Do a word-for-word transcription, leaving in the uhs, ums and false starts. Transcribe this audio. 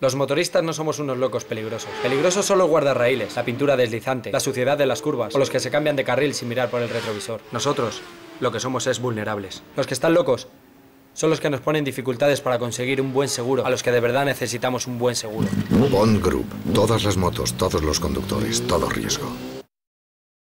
Los motoristas no somos unos locos peligrosos. Peligrosos son los guardarraíles, la pintura deslizante, la suciedad de las curvas o los que se cambian de carril sin mirar por el retrovisor. Nosotros, lo que somos es vulnerables. Los que están locos son los que nos ponen dificultades para conseguir un buen seguro, a los que de verdad necesitamos un buen seguro. Bond Group. Todas las motos, todos los conductores, todo riesgo.